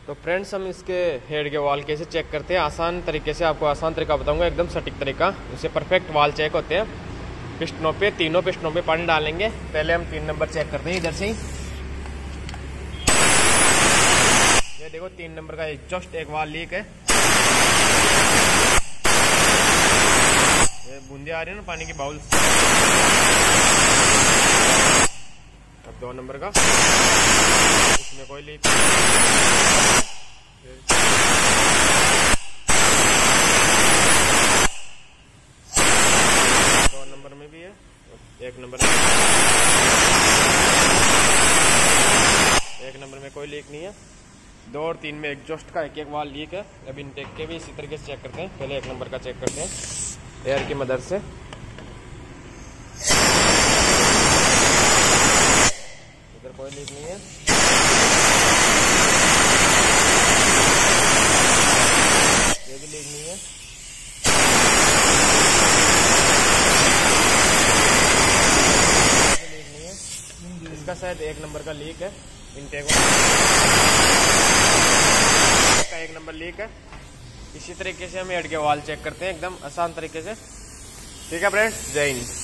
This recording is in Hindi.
तो फ्रेंड्स हम इसके हेड के वाल कैसे चेक करते हैं, आसान तरीके से आपको आसान तरीका बताऊंगा, एकदम सटीक तरीका, इससे परफेक्ट वाल चेक होते हैं। पिस्टनों पे, तीनों पिस्टनों पे पानी डालेंगे। पहले हम 3 नंबर चेक करते हैं इधर से ही। ये देखो 3 नंबर का जस्ट एक वाल लीक है, ये बूंदे आ रही है ना पानी की बाउल। अब 2 नंबर का, इसमें कोई लीक नहीं। 2 नंबर में भी है, 1 नंबर में, 1 नंबर में कोई लीक नहीं है। 2 और 3 में एग्जॉस्ट का एक वाल लीक है। अब इनटेक के भी इसी तरीके से चेक करते हैं। पहले 1 नंबर का चेक करते हैं एयर की मदद से। इधर कोई लीक नहीं है। ये भी लीक नहीं है। ये लीक नहीं है। इसका शायद 1 नंबर का लीक है, इनटेक का 1 नंबर लीक है। इसी तरीके से हम हेड के वाल चेक करते हैं, एकदम आसान तरीके से। ठीक है फ्रेंड्स, जय हिंद।